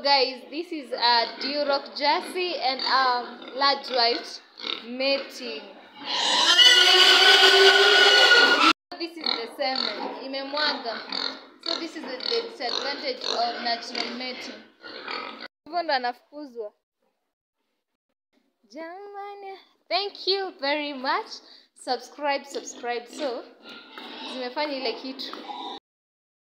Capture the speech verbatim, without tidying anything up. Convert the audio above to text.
guys, this is a Duroc jersey and um large white mating. This is the semen imemwaga. So this is the, the disadvantage of natural mating. Hivyo ndo anafukuzwa. Jamani, thank you very much. Subscribe, subscribe. So zimefanya ile kitu.